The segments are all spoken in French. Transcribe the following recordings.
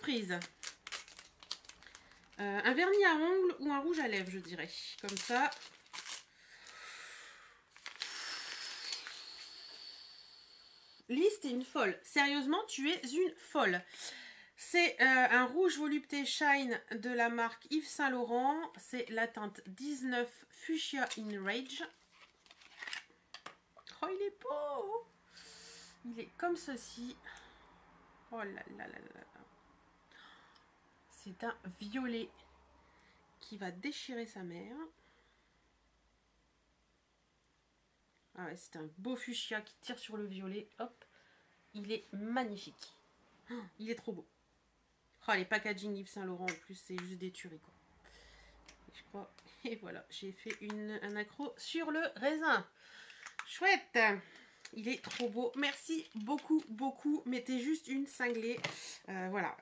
surprise. Un vernis à ongles ou un rouge à lèvres, je dirais. Comme ça. Lise, t'es une folle. Sérieusement, tu es une folle. C'est un rouge volupté shine de la marque Yves Saint Laurent. C'est la teinte 19 Fuchsia in Rage. Oh, il est beau! Il est comme ceci. Oh là là là là là. C'est un violet qui va déchirer sa mère. Ah ouais, c'est un beau fuchsia qui tire sur le violet. Hop, il est magnifique. Oh, il est trop beau. Oh, les packaging Yves Saint Laurent en plus, c'est juste des tueries quoi. Je crois. Et voilà, j'ai fait un accro sur le raisin. Chouette. Il est trop beau. Merci beaucoup, beaucoup. Mais t'es juste une cinglée. Voilà.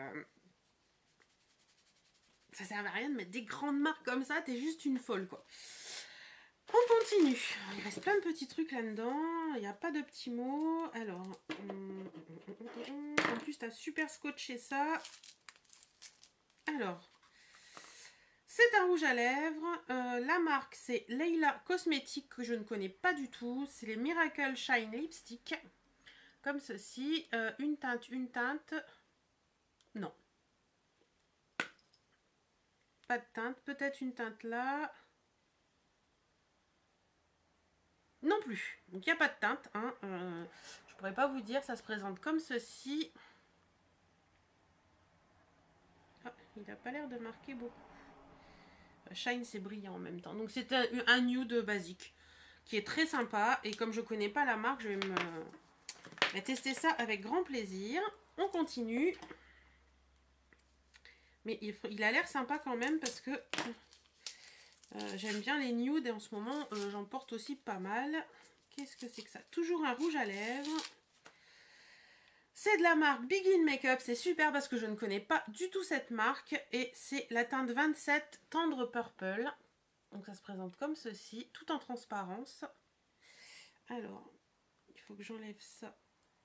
Ça sert à rien de mettre des grandes marques comme ça. T'es juste une folle quoi. On continue. Il reste plein de petits trucs là-dedans. Il n'y a pas de petits mots. Alors, en plus, tu as super scotché ça. Alors, c'est un rouge à lèvres. La marque, c'est Leila Cosmetics, que je ne connais pas du tout. C'est les Miracle Shine Lipstick. Comme ceci. Une teinte. Non. Pas de teinte. Peut-être une teinte là. Non plus. Donc il n'y a pas de teinte. Hein. Je pourrais pas vous dire. Ça se présente comme ceci. Ah, il n'a pas l'air de marquer beaucoup. Shine, c'est brillant en même temps. Donc c'est un nude basique qui est très sympa. Et comme je connais pas la marque, je vais me tester ça avec grand plaisir. On continue. Mais il a l'air sympa quand même parce que j'aime bien les nudes et en ce moment j'en porte aussi pas mal. Qu'est-ce que c'est que ça? Toujours un rouge à lèvres. C'est de la marque Begin Makeup. C'est super parce que je ne connais pas du tout cette marque. Et c'est la teinte 27 Tendre Purple. Donc ça se présente comme ceci, tout en transparence. Alors, il faut que j'enlève ça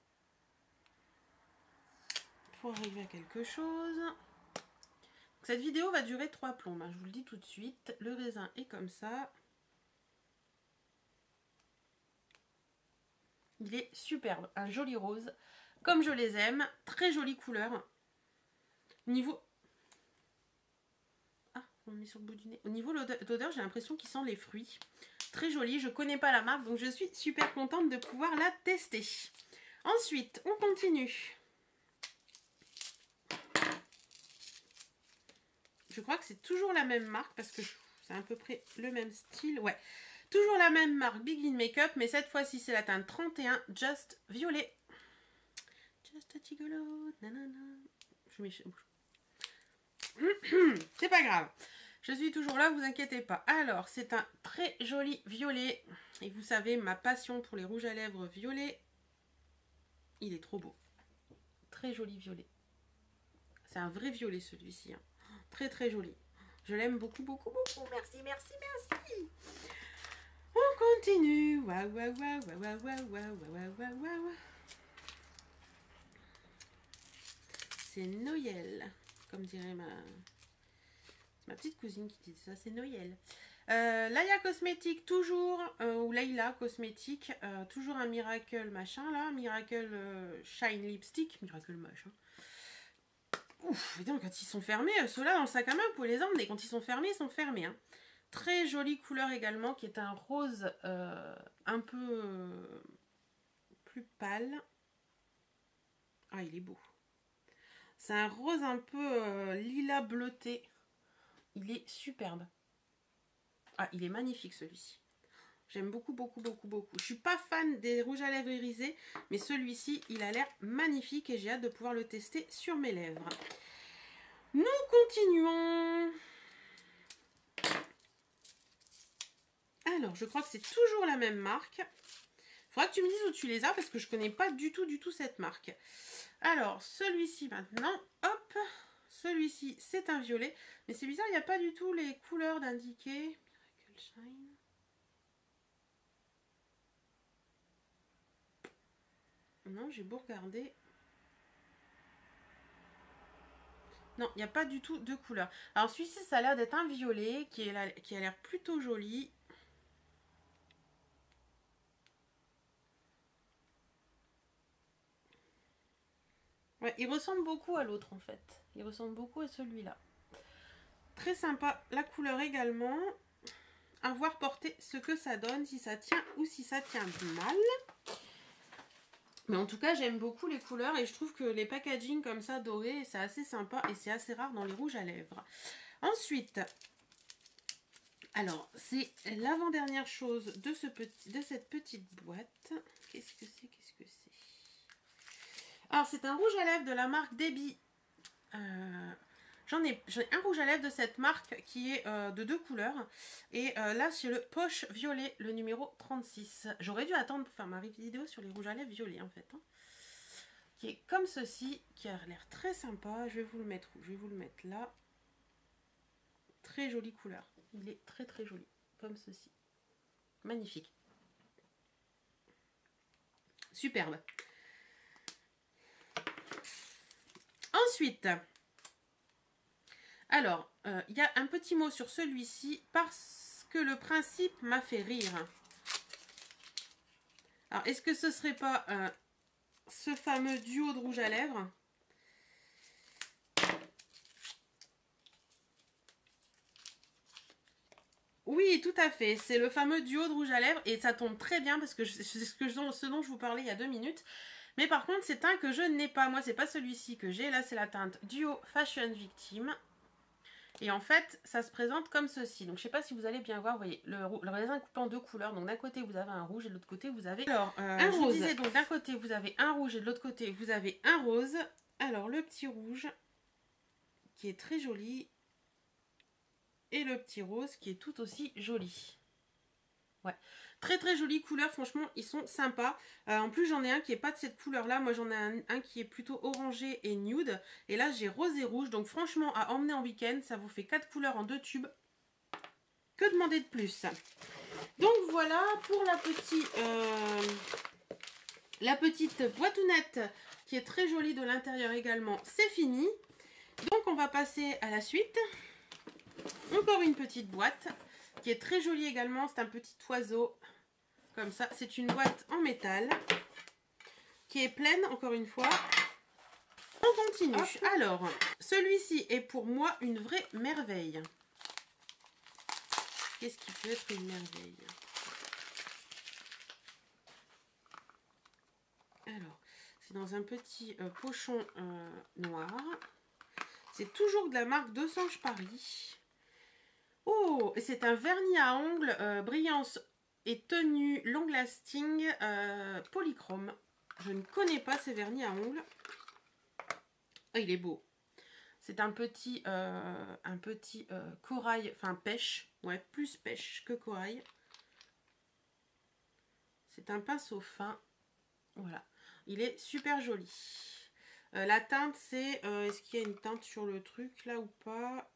pour arriver à quelque chose. Donc, cette vidéo va durer 3 plombes, hein, je vous le dis tout de suite. Le raisin est comme ça. Il est superbe, un joli rose, comme je les aime. Très jolie couleur. Niveau... Ah, on met sur le bout du nez. Au niveau d'odeur, j'ai l'impression qu'il sent les fruits. Très joli, je ne connais pas la marque, donc je suis super contente de pouvoir la tester. Ensuite, on continue. Je crois que c'est toujours la même marque parce que c'est à peu près le même style. Ouais, toujours la même marque Begin Makeup, mais cette fois-ci c'est la teinte 31 Just Violet. Just a gigolo, nanana. Je mets... C'est pas grave. Je suis toujours là, vous inquiétez pas. Alors, c'est un très joli violet. Et vous savez, ma passion pour les rouges à lèvres violets. Il est trop beau. Très joli violet. C'est un vrai violet celui-ci. Hein. Très très joli. Je l'aime beaucoup, beaucoup, beaucoup. Merci, merci, merci. On continue. Waouh, waouh, waouh, waouh, waouh, waouh, waouh, waouh, waouh. C'est Noël, comme dirait ma petite cousine qui dit ça, c'est Noël. Laia Cosmétique, toujours, ou Leila Cosmétique, toujours un Miracle machin là, Miracle Shine Lipstick, Miracle machin. Ouf, évidemment, quand ils sont fermés, ceux-là dans le sac à main, vous pouvez les emmener. Quand ils sont fermés, ils sont fermés. Hein. Très jolie couleur également, qui est un rose un peu plus pâle. Ah, il est beau. C'est un rose un peu lilas bleuté. Il est superbe. Ah, il est magnifique celui-ci. J'aime beaucoup, beaucoup, beaucoup, beaucoup. Je suis pas fan des rouges à lèvres irisés, mais celui-ci, il a l'air magnifique et j'ai hâte de pouvoir le tester sur mes lèvres. Nous continuons. Alors, je crois que c'est toujours la même marque. Il faudra que tu me dises où tu les as parce que je connais pas du tout cette marque. Alors, celui-ci maintenant, hop, celui-ci c'est un violet. Mais c'est bizarre, il n'y a pas du tout les couleurs d'indiquer. Miracle Shine. Non, j'ai beau regarder. Non, il n'y a pas du tout de couleur. Alors celui-ci, ça a l'air d'être un violet qui a l'air plutôt joli. Ouais, il ressemble beaucoup à l'autre en fait. Il ressemble beaucoup à celui-là. Très sympa la couleur également. À voir porter ce que ça donne, si ça tient ou si ça tient mal. Mais en tout cas, j'aime beaucoup les couleurs et je trouve que les packaging comme ça dorés, c'est assez sympa et c'est assez rare dans les rouges à lèvres. Ensuite, alors, c'est l'avant-dernière chose de cette petite boîte. Qu'est-ce que c'est? Qu'est-ce que c'est? Alors, c'est un rouge à lèvres de la marque Debbie. J'en ai un rouge à lèvres de cette marque qui est de 2 couleurs. Et là, c'est le Poche Violet, le numéro 36. J'aurais dû attendre pour faire ma vidéo sur les rouges à lèvres violets, en fait. Hein. Qui est comme ceci, qui a l'air très sympa. Je vais vous le mettre où? Je vais vous le mettre là. Très jolie couleur. Il est très très joli, comme ceci. Magnifique. Superbe. Ensuite, alors, il y a un petit mot sur celui-ci parce que le principe m'a fait rire. Alors, est-ce que ce serait pas ce fameux duo de rouge à lèvres? Oui, tout à fait. C'est le fameux duo de rouge à lèvres et ça tombe très bien parce que c'est ce dont je vous parlais il y a 2 minutes. Mais par contre, c'est un que je n'ai pas. Moi, c'est pas celui-ci que j'ai. Là, c'est la teinte Duo Fashion Victim. Et en fait, ça se présente comme ceci. Donc, je sais pas si vous allez bien voir. Vous voyez, le raisin coupe en 2 couleurs. Donc, d'un côté, vous avez un rouge et de l'autre côté, vous avez un rose. Je vous disais, donc, d'un côté, vous avez un rouge et de l'autre côté, vous avez un rose. Alors, le petit rouge qui est très joli. Et le petit rose qui est tout aussi joli. Ouais, très très jolie couleur, franchement ils sont sympas. En plus j'en ai un qui est pas de cette couleur là, moi j'en ai un qui est plutôt orangé et nude. Et là j'ai rose et rouge, donc franchement à emmener en week-end, ça vous fait 4 couleurs en 2 tubes. Que demander de plus? Donc voilà pour la petite boîtounette qui est très jolie de l'intérieur également, c'est fini. Donc on va passer à la suite. Encore une petite boîte qui est très jolie également. C'est un petit oiseau comme ça. C'est une boîte en métal qui est pleine encore une fois. On continue. Hop. Alors, celui-ci est pour moi une vraie merveille. Qu'est-ce qui peut être une merveille? Alors, c'est dans un petit pochon noir. C'est toujours de la marque Dosange Paris. Oh, c'est un vernis à ongles brillance et tenue long lasting polychrome. Je ne connais pas ces vernis à ongles. Oh, il est beau. C'est un petit corail, enfin pêche. Ouais, plus pêche que corail. C'est un pinceau fin. Voilà. Il est super joli. La teinte, c'est... est-ce qu'il y a une teinte sur le truc là ou pas?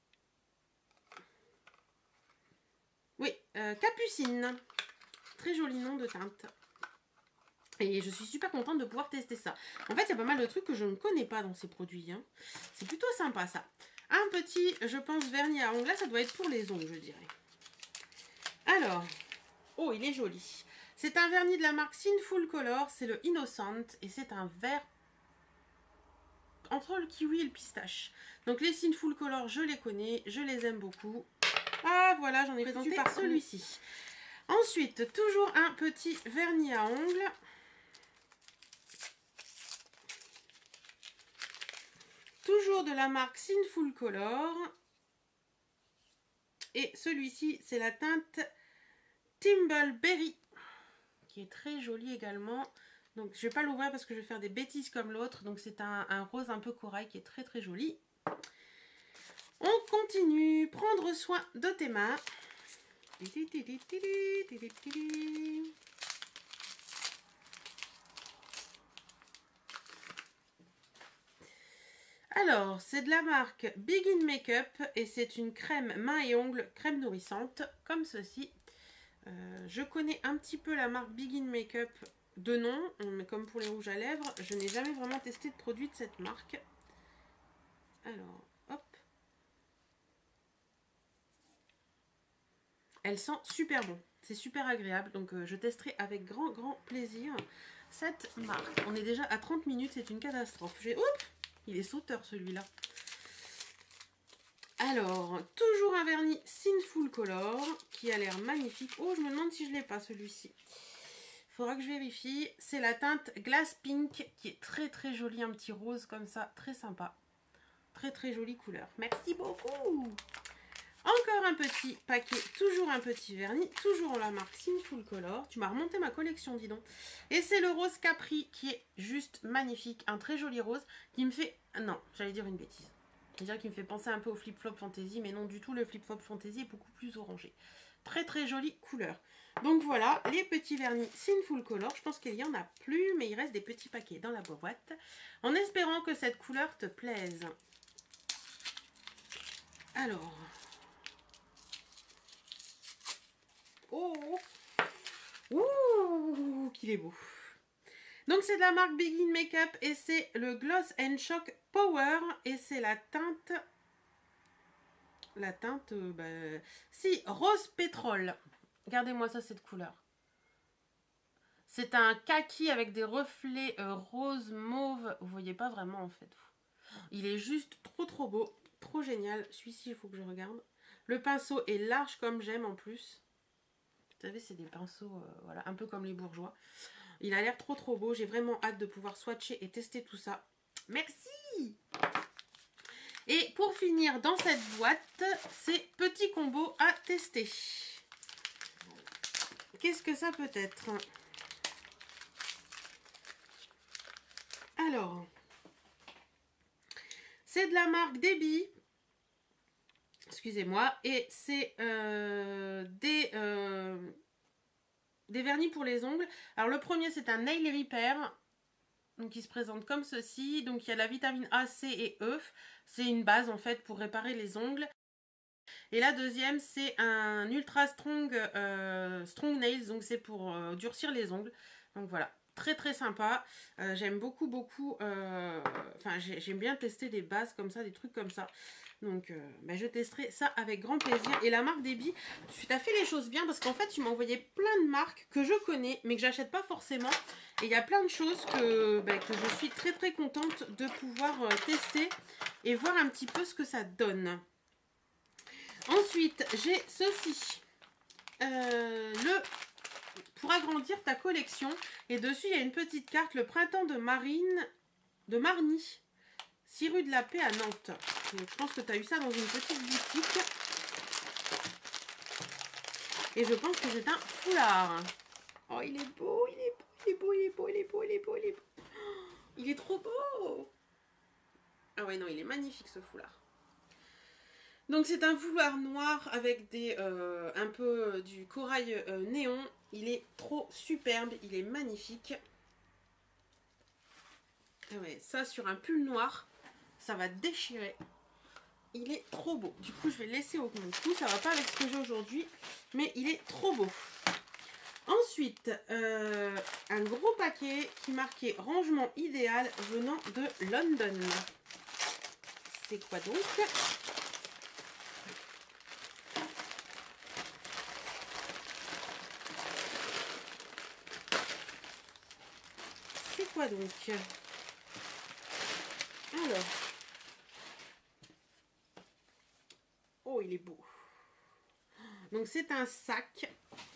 Oui, Capucine. Très joli nom de teinte. Et je suis super contente de pouvoir tester ça. En fait, il y a pas mal de trucs que je ne connais pas dans ces produits. Hein. C'est plutôt sympa ça. Un petit, je pense, vernis à ongles. Là, ça doit être pour les ongles, je dirais. Alors, oh, il est joli. C'est un vernis de la marque Sinful Color. C'est le Innocent. Et c'est un vert entre le kiwi et le pistache. Donc les Sinful Color, je les connais. Je les aime beaucoup. Ah, voilà, j'en ai présenté par celui-ci. Ensuite, toujours un petit vernis à ongles. Toujours de la marque Sinful Color. Et celui-ci, c'est la teinte Timbleberry, qui est très jolie également. Donc, je ne vais pas l'ouvrir parce que je vais faire des bêtises comme l'autre. Donc, c'est un rose un peu corail qui est très très joli. On continue. Prendre soin de tes mains. Alors, c'est de la marque Begin Makeup et c'est une crème main et ongles, crème nourrissante, comme ceci. Je connais un petit peu la marque Begin Makeup de nom, mais comme pour les rouges à lèvres, je n'ai jamais vraiment testé de produit de cette marque. Alors, hop. Elle sent super bon. C'est super agréable. Donc je testerai avec grand plaisir cette marque. On est déjà à 30 minutes. C'est une catastrophe. Oups, il est sauteur celui-là. Alors, toujours un vernis Sinful Color qui a l'air magnifique. Oh, je me demande si je ne l'ai pas celui-ci. Faudra que je vérifie. C'est la teinte Glass Pink qui est très jolie. Un petit rose comme ça. Très sympa. Très jolie couleur. Merci beaucoup. Encore un petit paquet. Toujours un petit vernis. Toujours en la marque Sinful Color. Tu m'as remonté ma collection, dis donc. Et c'est le rose Capri qui est juste magnifique. Un très joli rose qui me fait... Non, j'allais dire une bêtise. C'est-à-dire qu'il me fait penser un peu au Flip Flop Fantasy, mais non du tout, le Flip Flop Fantasy est beaucoup plus orangé. Très jolie couleur. Donc voilà, les petits vernis Sinful Color. Je pense qu'il n'y en a plus, mais il reste des petits paquets dans la boîte. En espérant que cette couleur te plaise. Alors. Oh, ouh, qu'il est beau. Donc c'est de la marque Begin Makeup et c'est le Gloss and Shock Power et c'est la teinte si, rose pétrole. Regardez-moi ça, cette couleur. C'est un kaki avec des reflets rose mauve. Vous voyez pas vraiment en fait. Il est juste trop beau, trop génial. Celui-ci, il faut que je regarde. Le pinceau est large comme j'aime en plus. Vous savez, c'est des pinceaux, voilà, un peu comme les bourgeois. Il a l'air trop beau. J'ai vraiment hâte de pouvoir swatcher et tester tout ça. Merci! Et pour finir dans cette boîte, c'est petit combo à tester. Qu'est-ce que ça peut être? Alors, c'est de la marque Debbie. Excusez-moi. Et c'est des vernis pour les ongles. Alors le premier c'est un Nail Repair. Donc il se présente comme ceci. Donc il y a la vitamine A, C et E. C'est une base en fait pour réparer les ongles. Et la deuxième c'est un Ultra Strong Nails. Donc c'est pour durcir les ongles. Donc voilà. Très sympa. J'aime beaucoup. Enfin j'aime bien tester des bases comme ça, des trucs comme ça. Donc je testerai ça avec grand plaisir. Et la marque Debbie, tu as fait les choses bien parce qu'en fait tu m'as envoyé plein de marques que je connais mais que j'achète pas forcément. Et il y a plein de choses que je suis très contente de pouvoir tester et voir un petit peu ce que ça donne. Ensuite j'ai ceci. Pour agrandir ta collection. Et dessus il y a une petite carte, le printemps de Marny. 6 rue de la Paix à Nantes. Donc, je pense que tu as eu ça dans une petite boutique. Et je pense que c'est un foulard. Oh, il est beau, il est beau. Il est trop beau. Ah ouais, non, il est magnifique ce foulard. Donc c'est un foulard noir avec un peu du corail néon. Il est trop superbe, il est magnifique. Ah ouais, ça sur un pull noir. Ça va déchirer. Il est trop beau. Du coup, je vais le laisser au mon cou. Ça va pas avec ce que j'ai aujourd'hui. Mais il est trop beau. Ensuite, un gros paquet qui marquait rangement idéal venant de London. C'est quoi donc? C'est quoi donc? Alors. Oh, il est beau. Donc c'est un sac,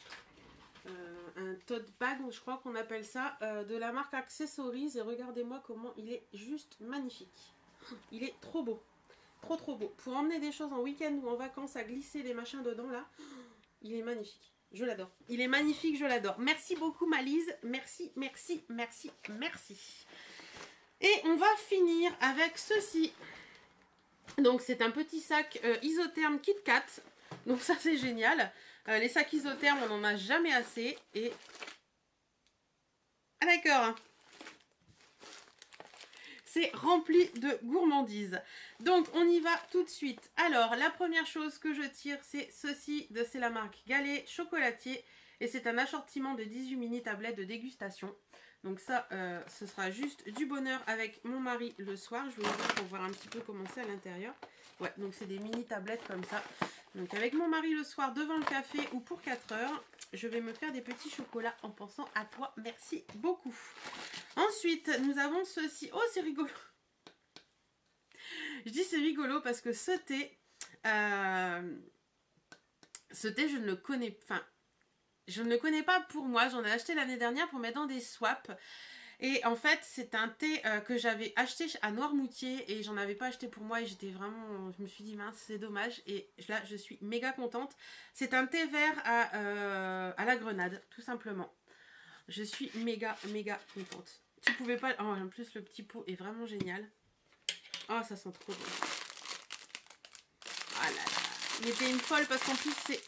un tote bag, je crois qu'on appelle ça, de la marque Accessories. Et regardez-moi comment il est juste magnifique. Il est trop beau. Trop beau. Pour emmener des choses en week-end ou en vacances à glisser les machins dedans là, il est magnifique. Je l'adore. Il est magnifique, je l'adore. Merci beaucoup Malise. Merci. Et on va finir avec ceci. Donc c'est un petit sac isotherme Kit Kat. Donc ça c'est génial. Les sacs isothermes on n'en a jamais assez. Et... Ah d'accord. C'est rempli de gourmandises. Donc on y va tout de suite. Alors la première chose que je tire c'est ceci. C'est la marque Galet Chocolatier. Et c'est un assortiment de 18 mini tablettes de dégustation. Donc ça, ce sera juste du bonheur avec mon mari le soir. Je vais vous ouvrir pour voir un petit peu comment c'est à l'intérieur. Ouais, donc c'est des mini tablettes comme ça. Donc avec mon mari le soir devant le café ou pour 4 heures, je vais me faire des petits chocolats en pensant à toi. Merci beaucoup. Ensuite, nous avons ceci. Oh, c'est rigolo. Je dis c'est rigolo parce que ce thé, je ne le connais, enfin, je ne le connais pas pour moi. J'en ai acheté l'année dernière pour mettre dans des swaps. Et en fait, c'est un thé que j'avais acheté à Noirmoutier et j'en avais pas acheté pour moi et j'étais vraiment, je me suis dit mince, c'est dommage. Et là, je suis méga contente. C'est un thé vert à la grenade, tout simplement. Je suis méga contente. Tu pouvais pas... Oh, en plus, le petit pot est vraiment génial. Oh, ça sent trop bon. Ah là là. Il était une folle parce qu'en plus, c'est...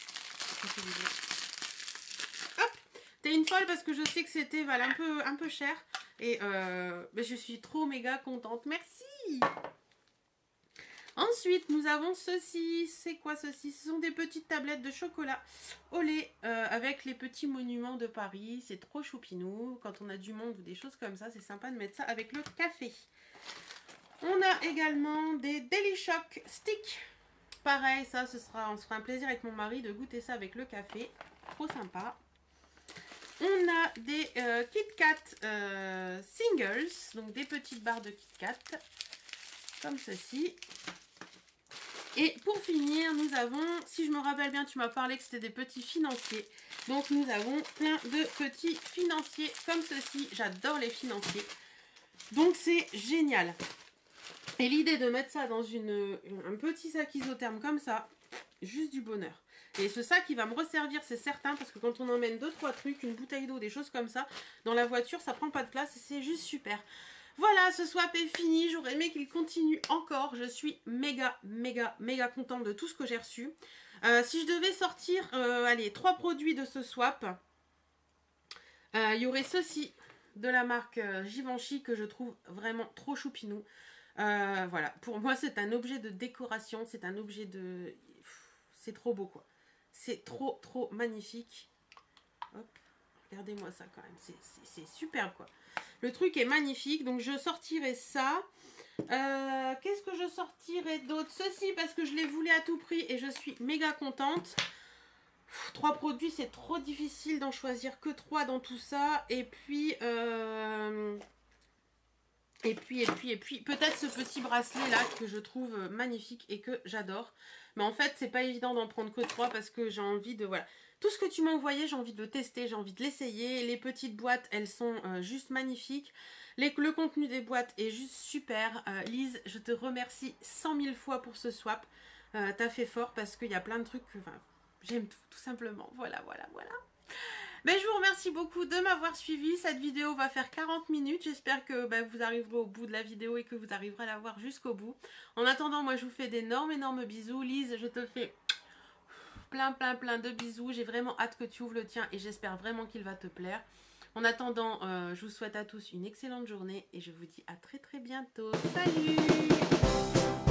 Hop. T'es une folle parce que je sais que c'était voilà, un peu cher. Et mais je suis trop méga contente. Merci. Ensuite, nous avons ceci. C'est quoi ceci? Ce sont des petites tablettes de chocolat au lait avec les petits monuments de Paris. C'est trop choupinou. Quand on a du monde ou des choses comme ça, c'est sympa de mettre ça avec le café. On a également des Daily Shock Sticks. Pareil, ça, on se fera un plaisir avec mon mari de goûter ça avec le café. Trop sympa. On a des Kit Kat Singles, donc des petites barres de Kit Kat, comme ceci. Et pour finir, nous avons, si je me rappelle bien, tu m'as parlé que c'était des petits financiers. Donc nous avons plein de petits financiers comme ceci. J'adore les financiers. Donc c'est génial. Et l'idée de mettre ça dans un petit sac isotherme comme ça, juste du bonheur. Et ce sac, il va me resservir, c'est certain, parce que quand on emmène 2-3 trucs, une bouteille d'eau, des choses comme ça, dans la voiture, ça prend pas de place et c'est juste super. Voilà, ce swap est fini. J'aurais aimé qu'il continue encore. Je suis méga contente de tout ce que j'ai reçu. Si je devais sortir, allez, 3 produits de ce swap, il y aurait ceci de la marque Givenchy que je trouve vraiment trop choupinou. Voilà, pour moi, c'est un objet de décoration. C'est un objet de... C'est trop beau, quoi. C'est trop magnifique. Hop, regardez-moi ça quand même. C'est superbe, quoi. Le truc est magnifique. Donc, je sortirai ça. Qu'est-ce que je sortirai d'autre? Ceci, parce que je les voulais à tout prix et je suis méga contente. 3 produits, c'est trop difficile d'en choisir que 3 dans tout ça. Et puis... peut-être ce petit bracelet là que je trouve magnifique et que j'adore. Mais en fait, c'est pas évident d'en prendre que 3 parce que j'ai envie de... Voilà. Tout ce que tu m'as envoyé, j'ai envie de le tester, j'ai envie de l'essayer. Les petites boîtes, elles sont juste magnifiques. Le contenu des boîtes est juste super. Lise, je te remercie 100 000 fois pour ce swap. T'as fait fort parce qu'il y a plein de trucs que j'aime tout simplement. Voilà. Mais je vous remercie beaucoup de m'avoir suivi. Cette vidéo va faire 40 minutes. J'espère que vous arriverez au bout de la vidéo et que vous arriverez à la voir jusqu'au bout. En attendant, moi je vous fais d'énormes bisous. Lise, je te fais plein de bisous. J'ai vraiment hâte que tu ouvres le tien et j'espère vraiment qu'il va te plaire. En attendant, je vous souhaite à tous une excellente journée et je vous dis à très bientôt. Salut!